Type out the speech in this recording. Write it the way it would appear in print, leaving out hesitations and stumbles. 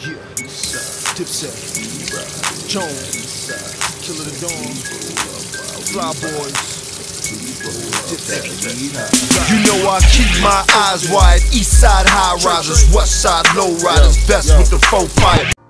Dipset, Jones, Killer the Dawn, Fly Boys. You know I keep my eyes wide. East side high risers, west side low riders, best with the 4-5.